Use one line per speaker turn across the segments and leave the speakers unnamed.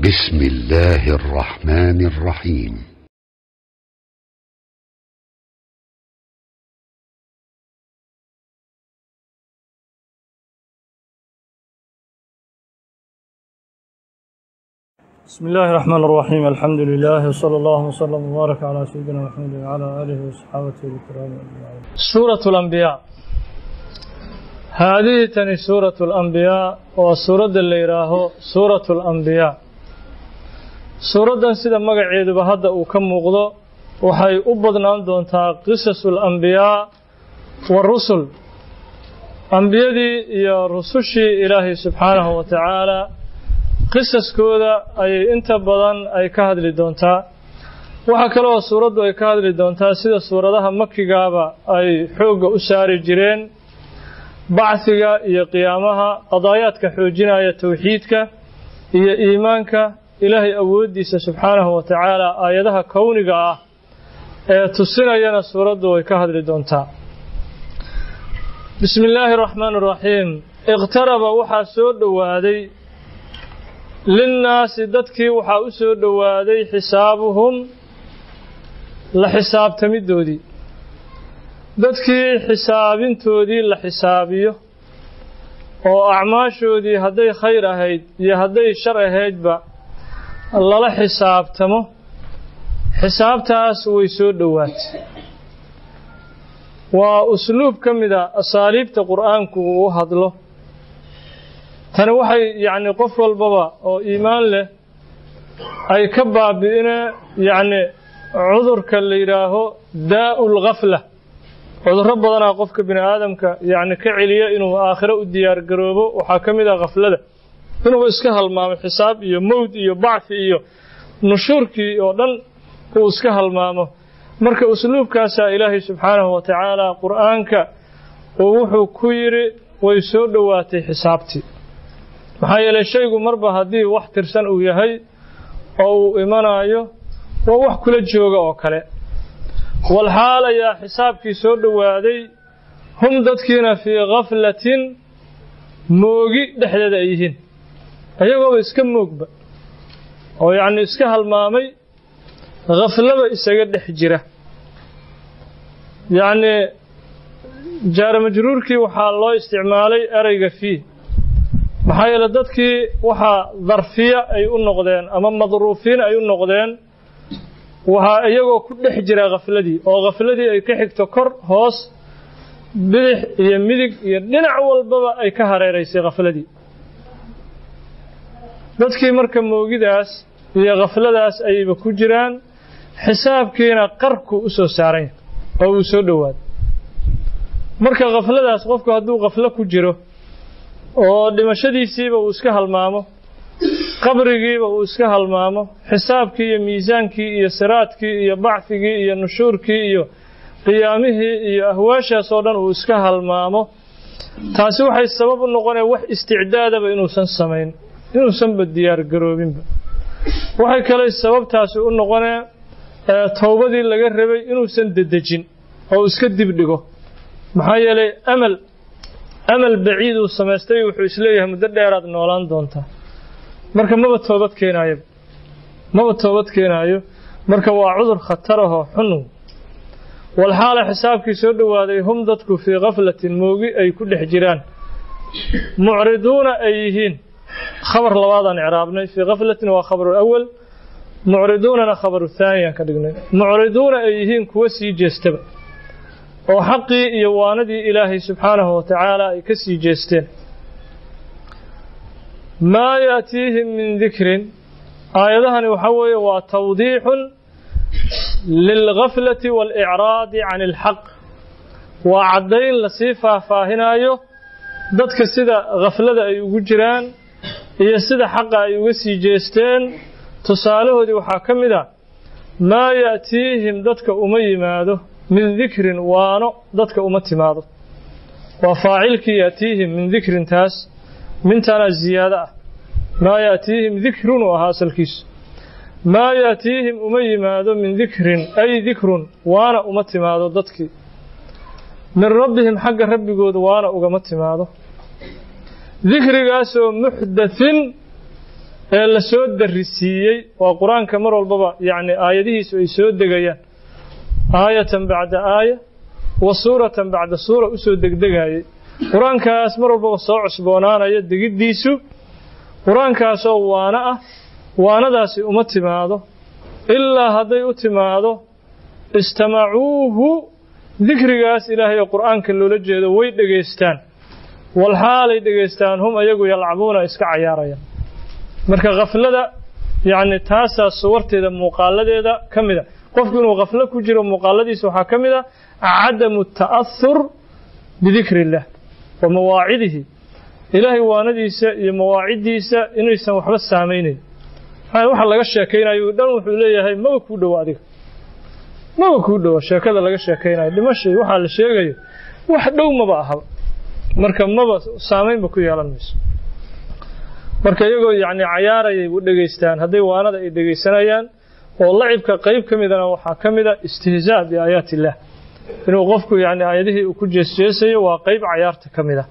بسم الله الرحمن الرحيم.
بسم الله الرحمن الرحيم. الحمد لله وصلى الله وسلم وبارك على سيدنا محمد وعلى آله وصحبه الكرام أجمعين. سورة الأنبياء هذه تني سورة الأنبياء وسورة اللي يراه سورة الأنبياء. سورة سيدة مقعد بهذا وكم مغضى وحي أبضنا دونتا قصص الأنبياء والرسل. أنبياء دي يا رسوشي إلهي سبحانه وتعالى qisaskooda ay inta badan ay ka hadli doontaa. waxa kale oo suuradu ay ka hadli doontaa sida suuradaha makigaaba ay xooga u saari jireen bacsiga iyo qiyaamaha, qadaayaadka xoojinaya tawxiidka iyo iimaanka ilaahay awoodiisa subxaanahu wa tacaala. aayadaha kowniga ah ee tusinayana suuradu ay ka hadli doontaa. bismillaahi raxmaani raxiim. iqtaraba waxaa soo dhowaaday linnaasi dadkii waxaa u soo dhowaaday xisaabuhum la xisaabtamidoodii. dadkii xisaabintoodii la xisaabiyo oo acmaashoodii hadday khayr ahayd iyo hadday shar ahaydba lala xisaabtamo, xisaabtaas way soo dhowaatay. waa usluub ka mid a asaaliibta qur'aanku uu hadlo. tani waxay qof walbaba oo iimaan leh ay ka baabi'ina cudurka la yidhaaho daa'ul ghafla. cudurro badanaa qofka bini aadamka ka celiya inuu aakhiro u diyaar garoobo. waxaa ka mid ah khaflada, inuu iska halmaamo xisaab iyo mowd iyo bacfi iyo nushuurkii oo dhan uu iska halmaamo. marka usluubkaasaa ilaahay subxaanahu wa tacaala qur'aanka uu wuxuu ku yidhi way soo dhowaatay xisaabtii. maxaa yeelay shaygu marba haddii wax tirsan uu yahay oo uu imanayo waa wax kula jooga oo kale. walxaal ayaa xisaabkii soo dhowaaday hum dadkiina fii khaflatin moogi dhexdeeda ay yihiin, ayagooba iska moogba oo iska halmaamay, khaflaba isaga dhex jira. jaara majruurkii waxaa loo isticmaalay ereyga fii. maxaa yeele dadkii waxaa darfiya ay u noqdeen ama madruufiin ay u noqdeen waxaa iyagoo ku dhex jira khafladii, oo khafladii ay ka xigto kor, hoos, bidix iyo midig iyo dhinac walbaba ay ka hareeraysay khafladii. dadkii marka moogidaas iyo khafladaas ayayba ku jiraan, xisaabkiina qarku u soo saaran yahay oo uu soo dhowaaday. marka khafladaas qofku hadduu khaflo ku jiro oo dhimashadiisiiba uu iska halmaamo, qabrigiiba uu iska halmaamo, xisaabkii iyo miisaankii iyo siraadkii iyo bacfigii iyo nushuurkii iyo qiyaamihii iyo ahwaashaas oo dhan uu iska halmaamo, taasi waxay sabab u noqonaya wax isticdaadaba inuusan samayn, inuusanba diyaar garoobinba. waxay kale sababtaasi u noqonaya towbadii laga rabay inuusan dedejin oo iska dibdhigo. maxaa yeelay amal baciid uu samaystay wuxuu isleeyahay muddo dheeraad noolaan doontaa, marka maba toobad keenaayo. marka waa cudur khatarahoo xun. walxaala xisaabkii soo dhowaaday hum dadku fii khaflatin moogi ay ku dhex jiraan, mucriduuna ay yihiin. khabar labaadaan icraabnay, fii khaflatin waa khabaru awal, mucriduunana khabaru thaaniyaan ka dhignay. mucriduuna ay yihiin kuwa sii jeestaba oo xaqii iyo waanadii ilaahay subxaanahu wa tacaala ay ka sii jeesteen. maa yaatiihim min dikrin. aayadahani waxaa weeye waa tawdiixun lilghaflati waalicraadi can ilxaq. waa caddayn lasii faahfaahinayo dadka sida khaflada ay ugu jiraan iyo sida xaqa ay uga sii jeesteen. tusaalahoodii waxaa ka mid ah maa yaatiihim dadka uma yimaado min dikrin waano dadka uma timaado. waa faacilkii yaatiihim min dikrin, taas mintana ziyaado ah. maa yaatiihim dikrun u ahaa asalkiisu. maa yaatiihim uma yimaado min dikrin ay dikrun, waana uma timaado dadkii. min rabbihim xagga rabbigooda waana ugama timaado. dikrigaasoo muxdathin la soo darisiiyay waa quraanka mar walbaba yaani aayadihiisu ay soo degayaan aayatan bacda aaya wa suuratan bacda suura u soo degdegayay quraankaas mar walbaba soo cusboonaanaya degidiisu quraankaas oo waana ah waanadaasi uma timaado ilaa haday u timaado istamacuuhu dikrigaas ilaahay oo quraanka loola jeedo way dhageystaan wal xaalay dhageystaan hum ayagu yalcabuuna iska ciyaarayaan marka qaflada yaani taasa suwarteeda muuqaaladeeda kamida qofku inuu qaflo ku jiro muuqaaladiisa waxa kamida عدم التأثر بذكر الله ومواعيده إلهي waanadiisa iyo mawaacidiisa inaysan waxba saameeyeen waxa laga sheekeynayo dhan wuxuu leeyahay ma ku dhaw adiga ma ku dhaw sheekada laga sheekeynayo dhimashay waxa la sheegayo wax dhow ma aha marka maba saameyn ba ku yeelanayso marka iyagoo yaani ciyaarayay u dhageystaan haday waanada ay dhageysanayaan oo lacibka qayb kamidana waxa kamida istihzaa bi aayaati Allah inuu qofku yaani aayadihii uu ku jeesjeesayo waa qayb ciyaarta kamida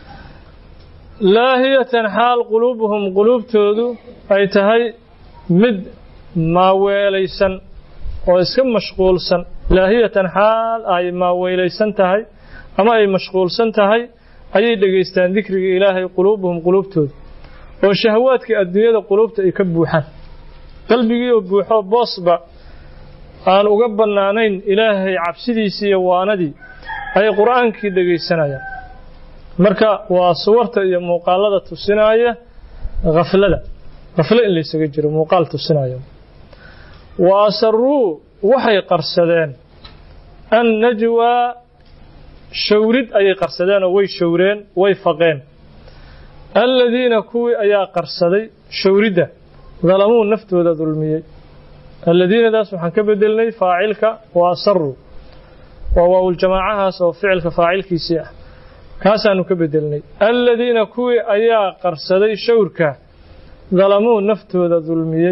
laahiyatan hal qulubuhum qulubtoodu ay tahay mid maaweelaysan oo iska mashquulsan laahiyatan hal ay maaweelaysan tahay ama ay mashquulsan tahay ayay dhageystaan dhikriga ilaahay qulubuhum qulubtoodu oo shahwaadka adduunyada qulubta ay ka buuxaan qalbigiiyo buuxo boosba aan uga banaanayn ilaahay cabsidiisa iyo waanadii ay quraankii dhageysanayaan marka waa suwarta iyo muuqaalada tusinaya qaflada in la isaga jiro muuqaal tusinaya waasarru waxay qarsadeen an najwa shawrid ay qarsadeen oo way shawreen way faqeen alladina kuwi ayaa qarsaday shawrida ظلموا naftooda dulmiyay الذين داس waxaan ka bedelnay faacilka waa sarru waa jamaacahaas oo ficilka faacilkiisa ah kaasaanu ka bedelnay الذين kuwi ayaa qarsaday shawrka ظلموا naftooda dulmiyay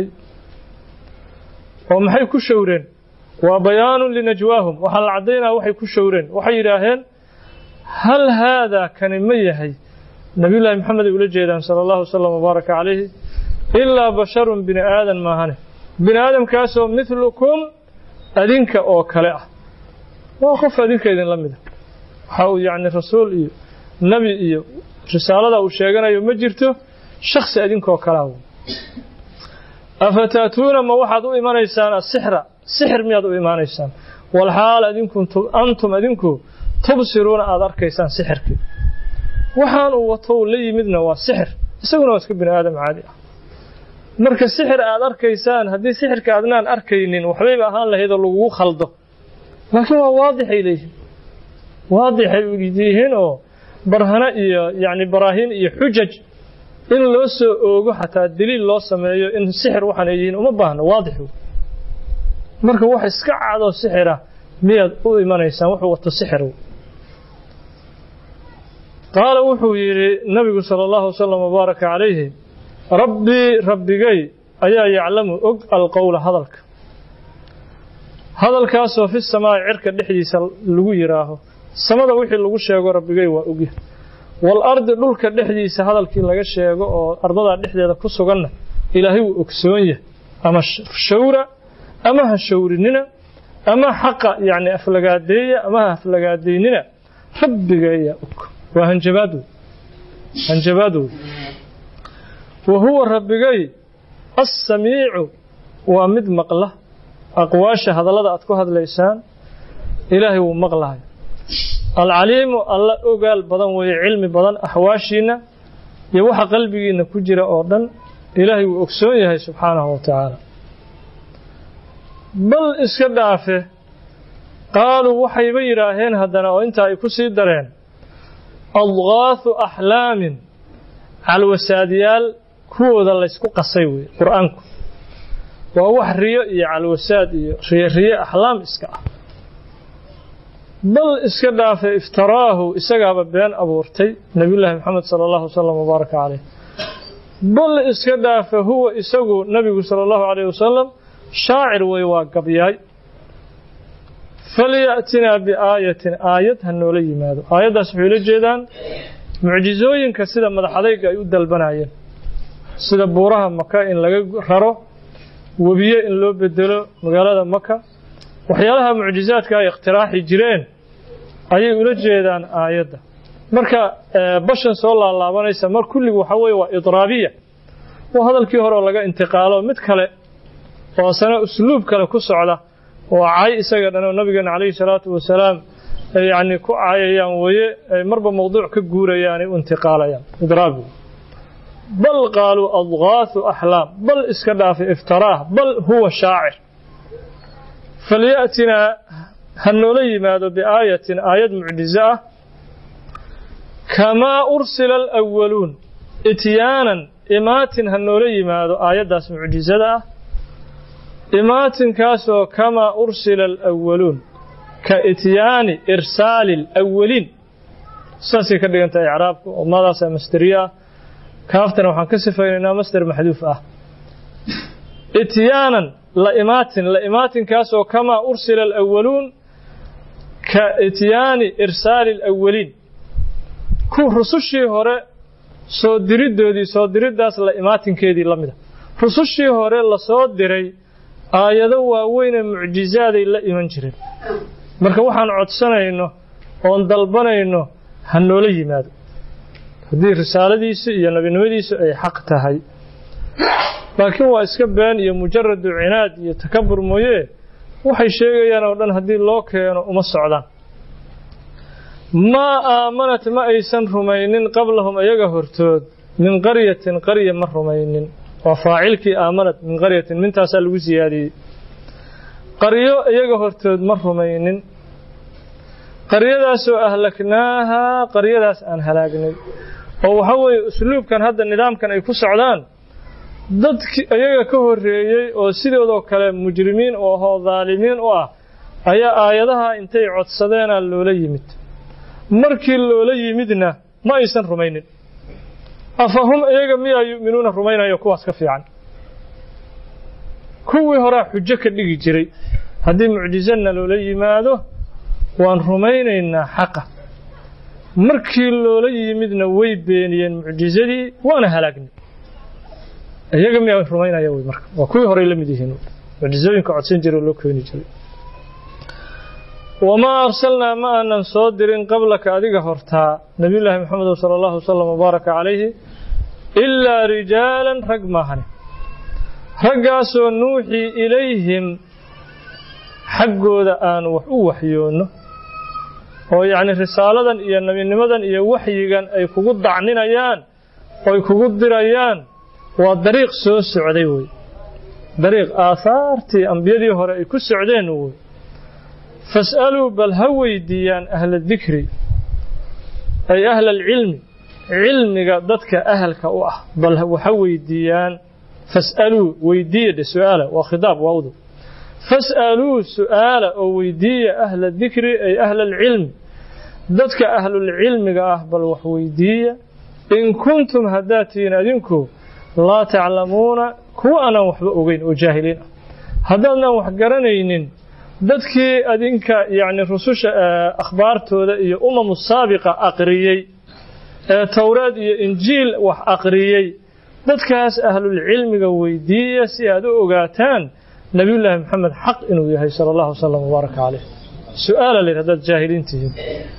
oo maxay ku shawreen waa bayaan linajwaahum waxa la cadeynaa waxay ku shawreen waxay yiraahdeen hal hada kan ma yahay nabi ilaahi maxamed uu la jeedaan sallallahu alayhi wa sallam baraka alayhi illa basharun bin aadan maahane bin aadam kaasoo mithlukum adinka oo kale ah waa qof adinka idin la mid ah waxa uu yaani rasuul iyo nabi iyo risaalada uu sheeganayo ma jirto shakhsi adinka oo kale ah afatatuuna ma waxaad u imanaysaan sixir miyaad u imanaysaan wal haal antum adinku tubsiruuna aad arkaysaan sixirkii waxaan uu wato la yimidna waa sixir isaguna waa iska bin aadam caadi ah marka sixir aad arkaysaan hadii sixirka aadnaan arkaynin waxbayba ahaan lahayd oo lagu khaldo laakiin waa waadix ay yihiin oo barhana iyo yaani baraahin iyo xujaj in loo soo oogo xataa daliil loo sameeyo in sixir waxaan ay yihiin uma baahna waadix marka wax iska caado sixira miyaad u imanaysaan wuxuu wato sixir qaala wuxuu yiri nabigu sallallahu alayhi wasallam baraka alayhi rabbigay ayaa yaclamu og alqawla hadalkaasoo fi samaa cirka dhexdiisa lagu yiraaho samada wixii lagu sheego rabbigay waa og wal ardi dhulka dhexdiisa hadalkii laga sheego oo ardada dhexdeeda ku suganna ilaahay uu ogsoon yahay ama shawra ama ha shawrinina ama xaqa yaani aflagaadeeya ama ha aflagaadeynina rabbigay ayaa og waa hanjabaadu وهو ربغي السميع ومد مقله أقواش هذا أتكو هذا ليسان إلهي ومقله العليم الله أقال بدن وعلم بدن أحواشينا يوحى قلبي إن كجر أردن إلهي وأكسونيه سبحانه وتعالى بل إسكدافه قالوا وحي بيراهين هدنا وإنت يكسي درين أضغاث أحلام على الوساديال kuwooda la isku qasay way quraanku waa wax riyo iyo calwasaad iyo riyo ahlaam iska ah bal iska dhaafay iftaraahu isagaaba been abuurtay nabiyullaahi maxamed sallallahu alayhi wasallam baraka alayhi bal iska dhaafay huwa isagu nabigu sallallahu alayhi wasallam shaacir way waa gabyay falyatina bi aayatin aayad hanoola yimaado aayadaas waxay la jeedaan mucjizooyinka sida madaxadayga ay u dalbanayeen sida buuraha Maka in laga raro wabiye in loo bedelo magaalada Maka waxyaalaha mucjizaadka ay ikhtiraaxi jireen ayay ula jeedaan aayadda marka bashan soo laalaabanaysa mar kulligu waxa weeye waa idraabiya oo hadalkii hore laga intiqaalo mid kale oo sana usluub kale ku socda oo caay isaga dhan nabiga kaleey salaatu wasalaam yani ku caayayaan waye marba mawduuc ka guurayaan ay intiqaalayaan idraabi bal qaalu adghaathu ahlaam bal iska dhaaf iftiraah bal huwa shaa'ir falyatina hanoola yimaado biaayatin aayad mucjiza kama ursila alawwaluun itiyaanan imaatin hanoola yimaado aayadaas mucjizada imaatinkaasoo kama ursila alawwaluun ka ityaani irsaali alawwaliin saasay ka dhigantahay icraabku oo maadaasa masdariya kaaftana waxaan ka sifaynaynaa masdar maxduuf ityaanan la imaatinkaasoo kama ursila alawwaluun ka ityaani irsaali alawwaliin ku rusushii hore soo diridaas la imaatinkeedii la mida rusushii hore la soo diray aayado waaweyn ee mucjizaaday la iman jireen marka waxaan codsanayno oon dalbanayno hanoola yimaado haddii risaaladiisa iyo nabinimadiisa ay xaq tahay laakiin waa iska been iyo mujarradu cinaad iyo takabbur mooye waxay sheegayaan oo dhan haddii loo keeno uma socdaan ma aamanat ma aysan rumaynin qablahum ayaga hortood min qaryatin qarya ma rumaynin waa faacilkii aamanat min qaryatin mintaasaa lagu siyaadiyey qaryo iyaga hortood ma rumaynin qaryadaasoo ahlaknaaha qaryadaas aan halaagnay oo waxa weeye usluubkan hadda nidaamkan ay ku socdaan dadkii iyaga ka horreeyey oo sidoodoo kale mujrimiin oo dhaalimiin u ah ayaa aayadaha intay codsadeenaa loola yimid markii loola yimidna ma aysan rumaynin afahum iyaga miyaa yu'minuuna rumaynayo kuwaas ka fiican kuwii horaa xujo ka dhigi jiray haddii mucjizana loola yimaado waan rumaynaynaa xaqa markii loola yimidna way beeniyeen mucjizadii waana halaagnay iyaga miyaa rumaynaya way marka waa kuwii hore la mid yihiin mucjizooyinka codsan jiray loo keeni jiray وما أرسلنا ما أن نصدر قبلك أديك هرتا نبي الله محمد صلى الله عليه وسلم وبارك عليه إلا رجالا رقمهن رقاسوا نوحي إليهم حقوا ذا آن وحيون ويعني رسالة إيا النبي نمدا إيا وحيقا أي كقود عنين أيان أي كقود دريان والطريق سوى السعودي طريق آثارتي أنبيادي هرأي كالسعودين فاسألوا بل هويديان أهل الذكر أي أهل العلم علم ضدك أهلك بل هويديان فاسألوا ويدية سؤال وخطاب ووضع فاسألوا سؤال أو ويدية أهل الذكر أي أهل العلم ضدك أهل العلم بل وحويدية إن كنتم هداتين أدنكم لا تعلمون كو أنا وحبئين وجاهلين هدانا وحقرنين dadkii adinka yani rususha akhbaartooda iyo saabiqa aqriyay tawraad iyo injiil wax aqriyay dadkaas ahlul cilmiga weydiiya si aad u ogaataan nabiyullaahi maxamed xaq inuu yahay sallallahu alayhi wasallam baraka alayh su'aala lirad jaahiliintii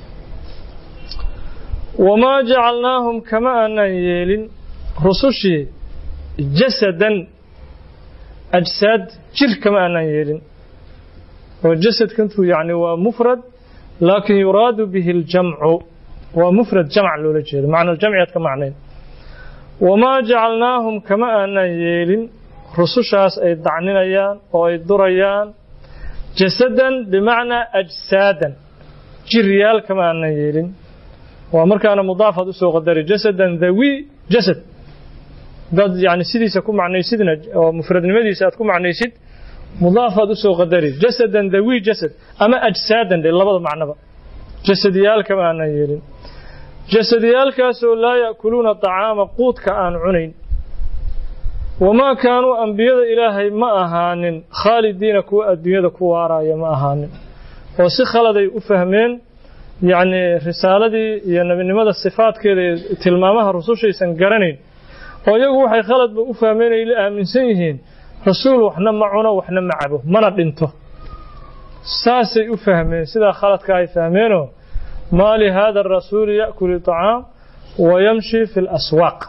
wama ja'alnaahum kama anan yeelin rusushi jasadan ajsad jir kama anan yeelin والجسد كنت يعني ومفرد لكن يراد به الجمع ومفرد جمع لولجه معنى الجمع كمعنى وما جعلناهم كما أن يلين رسوشاس أي دعنينيان أو أي دريان جسدا بمعنى أجسادا جريال كما أن يلين وأمر كان مضافة سوق الدري جسدا ذوي جسد يعني سيدي سكون معنى سيدنا ومفرد نمدي سأتكون معنى سيد مضافة سوق الدري جسدا ذوي جسد أما أجسادا للبض معنى جسديال كما أن يلين جسديال كاسو لا يأكلون الطعام قوت كأن عنين وما كانوا أنبياء إلهي ما أهانين خالدين كو الدنيا كوارا ما أهانين وسخل ذي أفهمين يعني رسالة دي يعني من ماذا الصفات كده تلمامها رسول شيء سنقرنين oo iyagu waxay khaladba u fahmeen ay aaminsan yihiin rasuul waxna ma cuno waxna ma cabo mana dhinto saasay u fahmeen sida khaladka ay fahmeenoo maali hada ar-rasuul ya'kulu ta'am wa yamshi fil aswaq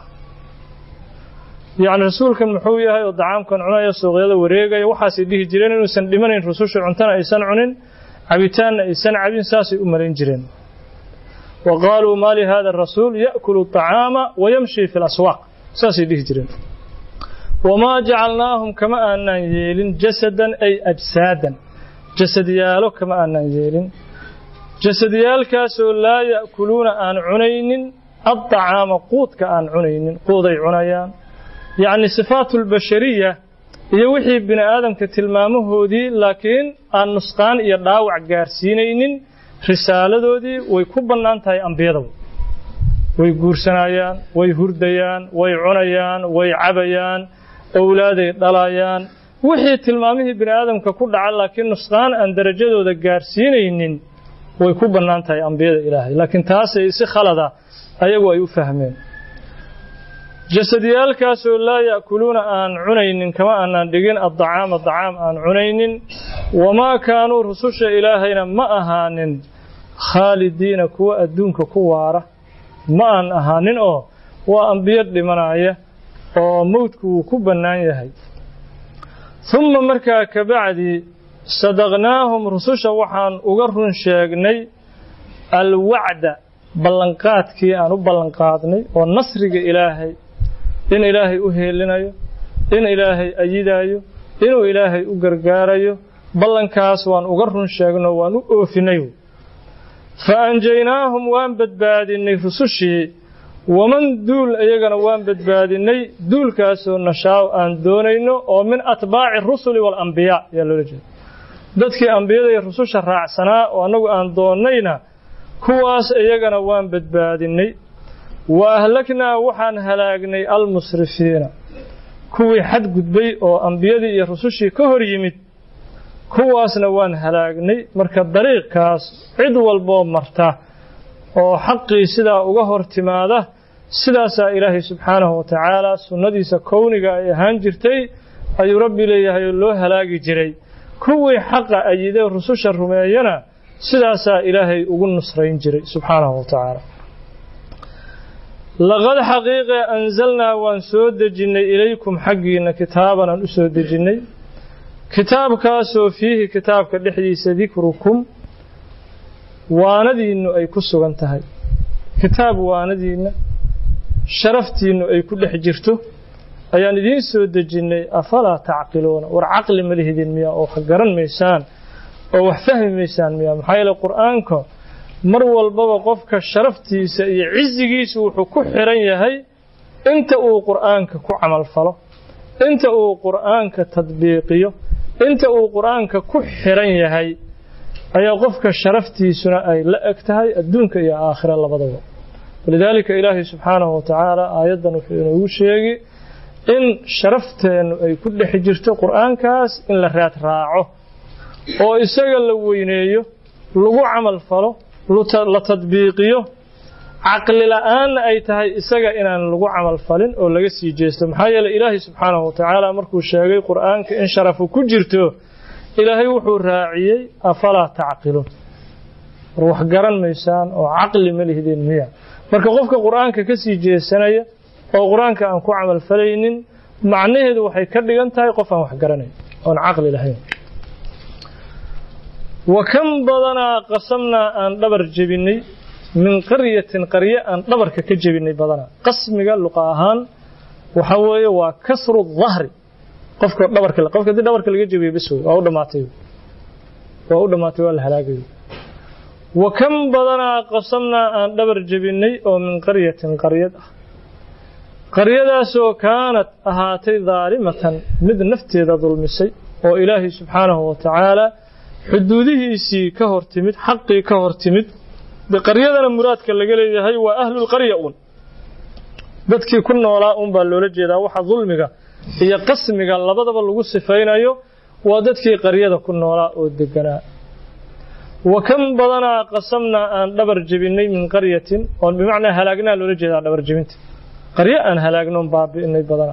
يعني رسولك المحوية هاي الطعام كان عناية صغيرة وريقة وحاسي به جيرين إنه سندمنين رسولش عنتنا إيسان عنين عبيتان إيسان عبين ساسي أمرين جيرين وقالوا ما لهذا الرسول يأكل الطعام ويمشي في الأسواق ساسي به جيرين وما جعلناهم كما أننا يلين جسدا أي أجسادا جسد يالو كما أننا يلين جسد يالكاسو لا يأكلون أن عنين الطعام قوت كأن عنين قوضي عنيان يعني صفات البشرية يوحي بن آدم كتلمامه دي لكن النسقان يداوع قارسينين رسالة دي ويكبن أنتهي أنبيضو ويقورسنايان ويهرديان ويعنيان ويعبيان أولادي دلايان وحي تلمامه بن آدم ككل على لكن نسقان أن درجته دي قارسينين ويكبن أنتهي أنبيض إلهي لكن تاسي خلدا أيقوا يفهمين جسديالكاسو لا يأكلون أن عنين كما أن دقين الطعام أن عنين وما كانوا رسوش إلهينا ما أهانين خالدين كوا أدونك كوارة ما أن أهانين وأنبياء لمنايا وموتك كبنايا ثم مركا كبعد صدقناهم رسوش وحان أقرن شاقني الوعد بلنقات كي أنو بلنقاتني والنصر إلهي إن إلهي أهيلنايو إن إلهي أيدايو إن إلهي أقرقاريو بلنكاس وان أقرن شاقنا وان أوفنيو فأنجيناهم وان بدباديني رسوشي ومن دول أيقنا وان بدباديني دول كاسو نشاو أن دونينو ومن أتباع الرسل والأنبياء يالو رجل دادكي أنبياء الرسوش الرعسنا وانو أن دونينا كواس أيقنا وان بدباديني وأهلكنا وحان هلاقني المسرفين كوي حد قدبي أو أنبيادي يرسوشي كهر يمد كواسنا وان هلاقني مركا الطريق كاس عدو البوم مرتا أو حقي سدا وغهر تماده سدا سا إلهي سبحانه وتعالى سندي سكونيك هانجرتي أي ربي ليه الله هلاقي جري كوي حق أيدي الرسوش الرميينا سدا سا إلهي أغن نصرين جري سبحانه وتعالى لقد حقيقة أنزلنا وانسود جني إليكم حقنا كتابا أنسود جني كتاب كاسو فيه كتاب كالحديث ذكركم واندي إنه أي كسو انتهي كتاب واندي إنه شرفتي إنه أي كل حجرته أيان دين سود جني أفلا تعقلون ورعقل مليه دين مياه أو حقران ميسان أو فهم ميسان مياه محايل القرآنكم mar walbaba qofka sharaftiisa iyo cizigiisa wuxuu ku xiran yahay inta uu quraanka ku amal falo inta uu quraanka tadbiiqiyo inta uu quraanka ku xiran yahay ayaa qofka sharaftiisuna ay la egtahay adduunka iyo aakhira labadaba walidaalika ilaahi subhanahu wa ta'ala aayadan wuxuu inoo sheegay in sharafteenu ay ku dhex jirto quraankaas in la raad raaco oo isaga la weyneeyo lagu amal falo la tadbiiqiyo aqli la'aan ay tahay isaga inaan lagu amal falin oo laga sii jeesto maxaa yeelay ilaahi subhanahu wa ta'ala markuu sheegay quraanka in sharafu ku jirto ilaahay wuxuu raaciyay afala taqilun ruux garan meesaan oo aqli ma lihidin miya marka qofka quraanka ka sii jeesanaya oo quraanka aan ku amal falaynin macnaheedu waxay ka dhigan tahay qof aan wax garanay oo aqli lahayn وكم بدنا قسمنا أن دبر جبني من قرية أن دبر كجبني بدنا قسم قال لقاهان وحوي وكسر الظهر قفك دبر كلا قفك دي دبر كلا جبي بسوي أو دماتي ولا هلاقي وكم بدنا قسمنا أن دبر جبني أو من قرية سو كانت أهاتي ظالمة مد نفتي ذا ظلم السيء وإلهي سبحانه وتعالى xuduudihiisii ka hortimid xaqii ka hortimid biqaryadana muraadka laga leeyahay waa ahlul qarya dadkii ku noolaa baa loola jeedaa waxa dulmiga iyo qasmiga labadaba lagu sifaynayo waa dadkii qaryada ku noolaa oo deganaa وكم بدنا قسمنا أن دبر جبني من قرية وبمعنى هلاقنا لولا جدا دبر جبنت qaryo aan halaagnoon baabi'inay badana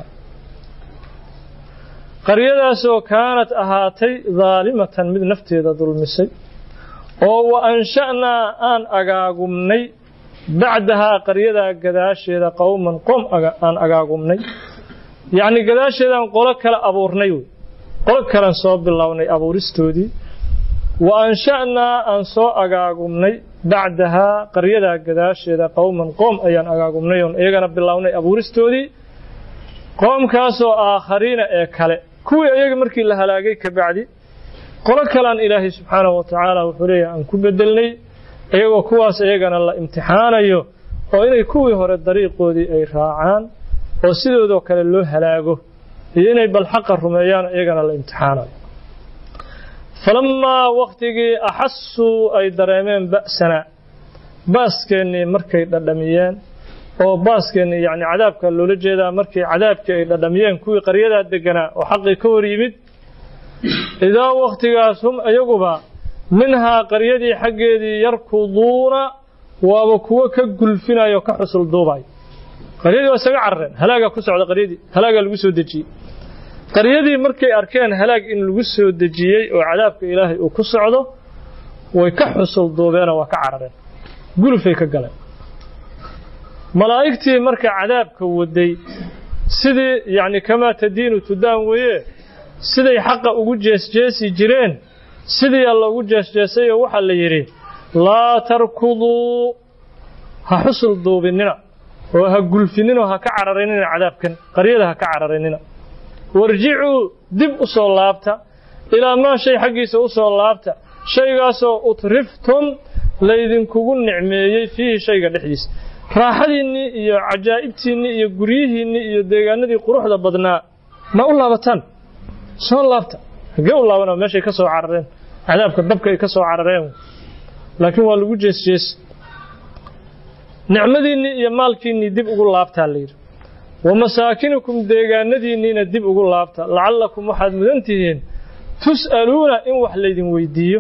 qaryadaasoo kaanat ahaatay daalimatan mid nafteeda dulmisay oo wa ansha'naa aan agaagumnay bacdahaa qaryadaa gadaasheeda qowman qoom aan agaagumnay yacni gadaasheedaan qolo kale abuurnay wey qolo kalean soo bilownay abuuristoodii wa ansha'naa aan soo agaagumnay bacdahaa qaryadaa gadaasheeda qowman qoom ayaan agaagumnay oon iyagana bilownay abuuristoodii qoomkaasoo aakhariina ee kale kuwii iyaga markii la halaagay ka bacdi qolo kalean ilaahay subxaanahu wa tacaala wuxuu leeyahay aan ku bedelnay iyagoo kuwaas iyagana la imtixaanayo oo inay kuwii hore dariiqoodii ay raacaan oo sidoodoo kale loo halaago iyo inay bal xaqa rumeeyaan iyagana la imtixaanayo falammaa waqtigii axassuu ay dareemeen ba'sana baaskeennii markay dhadhamiyeen oo baaskeenni yacni cadaabka loola jeedaa markii cadaabkii ay dhadhamiyeen kuwii qaryadaa deganaa oo xaqii ka hor yimid idaa waqtigaas hum iyaguba minhaa qaryadii xaggeedii yarkuduuna waaba kuwo ka gulfinayo ka xusul duubayo qaryadii waa isaga carareen halaagaa ku socda qaryadii halaagaa lagu soo dejiyey qaryadii markay arkeen halaag in lagu soo dejiyey oo cadaabka ilaahay uu ku socdo way ka xusul duubeenoo waa ka carareen gulufay ka galeen malaa'igtii marka cadaabka waday sidii yacni kamaa tadiinu tudaan weeye siday xaqa ugu jeesjeesi jireen sidii alla ugu jeesjeesay oo waxaa la yidhi laa tarkuduu ha xusul duubinina oo ha gulfininoo ha ka cararinina cadaabkan qaryada ha ka cararinina warjicuu dib u soo laabta ilaa maa shay xaggiisa u soo laabta shaygaasoo utriftum laydinkugu nicmeeyey fiihi shayga dhexdiisa raaxadiinnii iyo cajaa'ibtiinnii iyo guryihiinnii iyo deegaanadii quruxda badnaa ma u laabataan soo laabta hagee u laabanoo meeshay ka soo carareen cadaabka dabka ay ka soo carareen laakiin waa lagu jeesjeesi nicmadiinnii iyo maalkiinnii dib ugu laabtaa la yidhi wa masaakinukum deegaanadiinniina dib ugu laabta lacallakum waxaad mudan tihiin tus'aluuna in wax laydin weydiiyo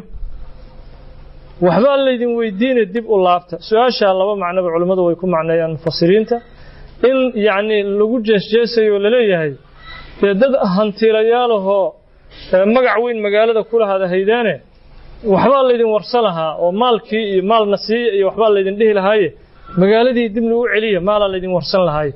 waxbaa laydin weydiine dib u laabta su-aashaa laba macnoba culimmadu way ku macneeyaan mufasiriinta in yacni lagu jeesjeesayo laleeyahay dee dad hantiilayaalahoo magac weyn magaalada ku lahaada haydaane waxbaa laydin warsa lahaa oo maalkii iyo maalna siiya iyo waxbaa laydin dhihi lahaaye magaaladii dib lagu celiya maalaa laydin warsan lahaaye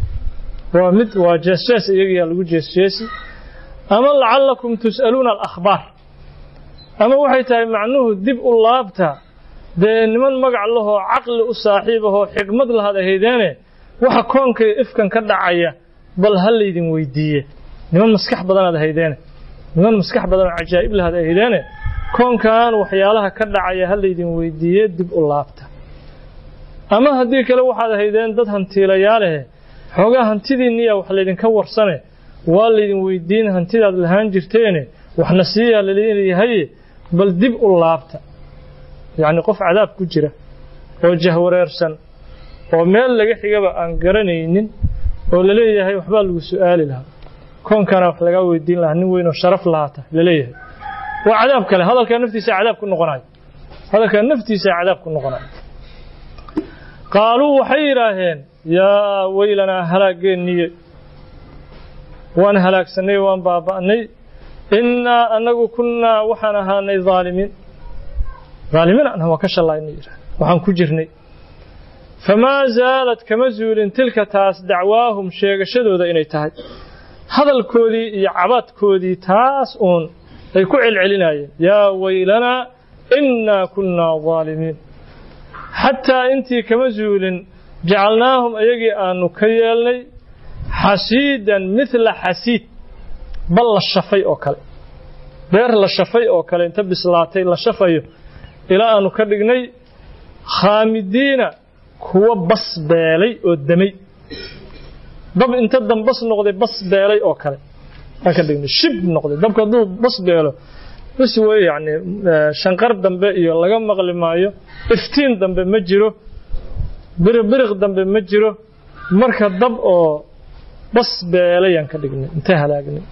waa jeesjees iyagiyaa lagu jeesjeesi ama lacallakum tus'aluuna alakhbaar ama waxay tahay macnuhu dib u laabta dee niman magac lahoo caqli u saaxiib ahoo xikmad lahaad ahaydeene waxa koonkay ifkan ka dhacaya bal ha laydin weydiiye niman maskax badanaad ahaydeene niman maskax badan oo cajaa'ib lahaad ahaydeene koonkan waxyaalaha ka dhacaya ha laydin weydiiye dib u laabta ama haddii kale waxaad ahaydeen dad hantiilayaalehe xoogaa hantidiinniya wax laydinka warsane waa laydin weydiin hantidaad lahaan jirteene waxna siiyaa laleeyahaye bal dib u laabta yacni qof cadaab ku jira oo jahwareersan oo meel laga xigaba aan garanaynin oo laleeyahay waxbaa lagu su'aali lahaa koonkana wax lagaa weydiin lahaa nin weyn oo sharaf lahaata laleeyahay waa cadaab kale hadalkaa naftiisa cadaab ku noqonayo hadalkaa naftiisa cadaab ku noqonayo qaaluu waxay yidhaaheen yaa weylanaa halaageenniye waan halaagsanay waan baaba'nay innaa annagu kunnaa waxaan ahaanay aalimiin aalimiin waa ka shallaynay waxaan ku jirnay famaa zaalad kama zuulin tilka taas dacwaahum sheegashadooda inay tahay hadalkoodii iyo cabaadkoodii taas uun ay ku celcelinayeen yaa weylanaa innaa kunnaa aalimiin xataa intii kama zuulin jacalnaahum ayagii aanu ka yeelnay xasiidan midla xasiid bal la shafay oo kale beer la shafay oo kale inta bislaatay la shafayo ilaa aanu ka dhignay khaamidiina kuwa bas beelay oo damay dab inta dambas noqday bas beelay oo kale aan ka dhignay shib noqday dabka hadduu bas beelo bas wey yacni shanqar dambe iyo laga maqli maayo iftiin dambe ma jiro biriq dambe ma jiro marka dab oo bas beelayaan ka dhignay inta halaagnay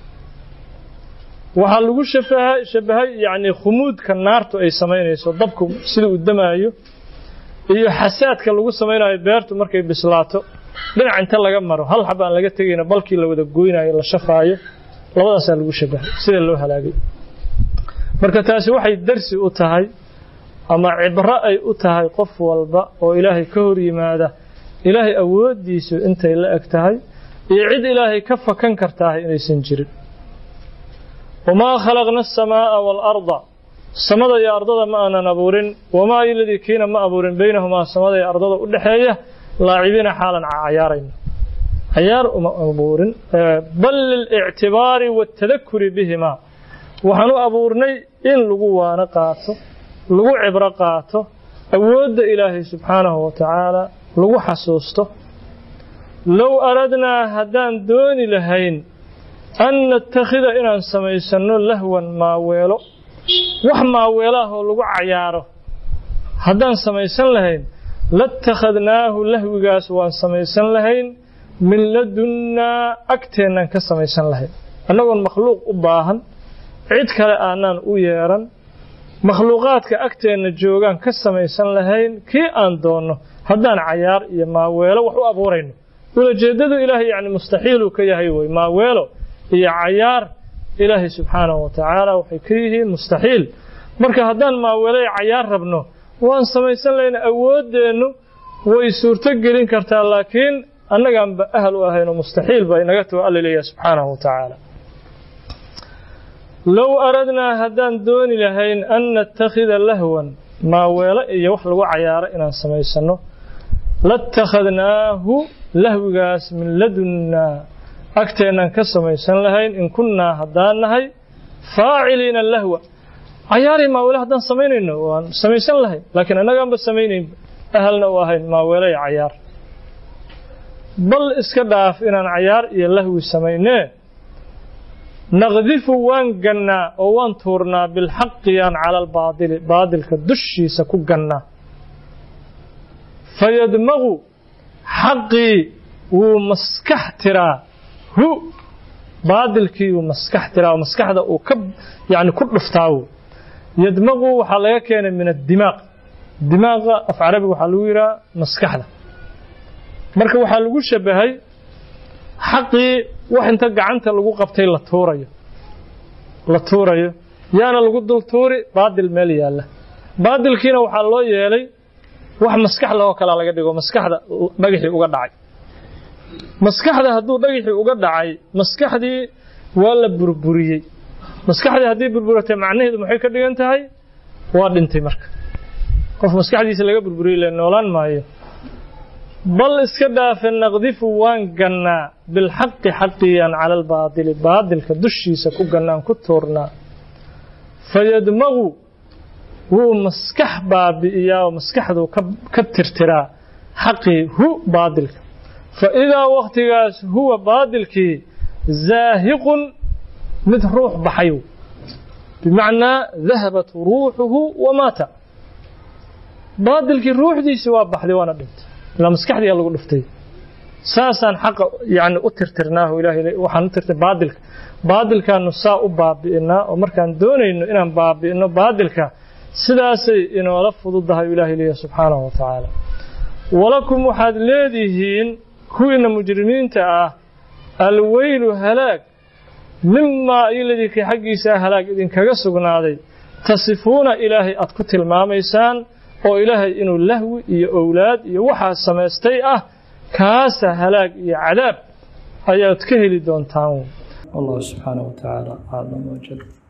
waxaa lagu shabahay yacni khumuudka naartu ay samaynayso dabku sida uu damaayo iyo xasaadka lagu samaynayo beertu markay bislaato dhinac inta laga maro hal xabaan laga tagayna balkii la wada gooynayo la shafaayo labadaas lagu shabahay sida loo halaagay marka taasi waxay darsi u tahay ama cibra ay u tahay qof walba oo ilaahay ka hor yimaada ilaahay awoodiisu intay la eg tahay iyo cid ilaahay ka fakan kartaa inaysan jirin wama khalaqna as-samaa'a wal arda samada iyo ardada ma aanan abuurin wama illadii kiina ma abuurin baynahuma samada iyo ardada u dhaxeeya laacibina xaalan cayaarayna cayaar uma abuurin bal lil i'tibaari wat tadhakkuri bihima waxaanu abuurnay in lagu waana qaato lagu cibro qaato awoodda ilaahay subxaanahu wa tacaala lagu xasuusto low aradnaa haddaan dooni lahayn an nattakhida inaan samaysano lahwan maaweelo wax maaweelaah oo lagu cayaaro haddaan samaysan lahayn latakhadnaahu lahwigaas waan samaysan lahayn min ladunnaa agteennan ka samaysan lahayn annagoon makhluuq u baahan cid kale aanaan u yeeran makhluuqaadka agteenna joogaan ka samaysan lahayn kii aan doonno haddaan cayaar iyo maaweelo wax u abuurayno ulajeedadu ilaahay yani mustaxiiluu ka yahay wey maaweelo iyo cayaar ilaahay subxaanahu wa tacaala waxay ka yihiin mustaxiil marka haddaan maaweelo iyo cayaar rabno waan samaysan lahayna awooddeennu way suurto gelin kartaa laakiin annagaanba ahal u ahaynoo mustaxiil baa inaga tago alla leeyahay subxaanahu wa tacaala low aradnaa haddaan dooni lahayn an nattakhida lahwan maaweelo iyo wax lagu cayaaro inaan samaysano latakhadnaahu lahwigaas min ladunnaa agteennan ka samaysan lahayn in kunnaa haddaan nahay faaciliina lahwa cayaari maaweelo haddaan samaynayno waan samaysan lahayn laakiin annagaanba samaynayn ahalna u ahayn maaweelo iyo cayaar bal iska dhaaf inaan cayaar iyo lahwi samaynee naqdifu waan gannaa oo waan tuurnaa bilxaqiyaan cala albaadili baadilka dushiisa ku gannaa fayadmagu xaqii wuu maskax tiraa hu baadilkii wuu maskax tiraa oo maskaxda uu ka yani ku dhuftaawo yadmagu waxaa laga keenay min addimaaq dimaaqa af carabiga waxaa lagu yidhaha maskaxda marka waxaa lagu shabahay xaqii wax inta gacanta lagu qabtay la tuurayo yaana lagu dul tuuri baadil meel yaalla baadilkiina waxaa loo yeelay wax maskax loo kala laga dhigo maskaxda dhagaxii uga dhacay maskaxda hadduu dhagaxii uga dhacay maskaxdii waa la burburiyey maskaxdii haddii burburatay macnaheedu maxay ka dhigan tahay waa dhintay marka qof maskaxdiisa laga burburiyey la noolaan maayo bal iska dhaafe naqdifu waan gannaa bilxaqi xaqiyaan cala albaadili baadilka dushiisa ku gannaan ku tuurnaa fayadmagu wuu maskax baabi'iyaa oo maskaxdu ka tirtiraa xaqii hu baadilka fa idaa wakhtigaas huwa baadilkii zaahiqun mid ruux baxay bimacnaa dahabat ruuxuhu wamaata baadilkii ruuxdiisii waa baxday waana dhintay ilaa maskaxdii lagu dhuftay saasaan xaqa yani u tirtirnaahu ilaahay waxaan u tirtir baadilkaanu saa u baabi'inaa oo markaan doonayno inaan baabi'ino baadilka sidaasay inoola fududahay ilaahay leeyahay subxaanahu wa tacaala walakum waxaad leedihiin kuwiina mujrimiinta ah alweylu halaag mimaa iladii kii xaggiisa halaag idinkaga sugnaaday tasifuuna ilaahay aad ku tilmaamaysaan oo ilaahay inuu lahwi iyo owlaad iyo waxaa samaystay ah kaasa halaag iyo cadaab ayaad ka heli doontaan. Allah subxaanahu wa tacaala aclam wajal.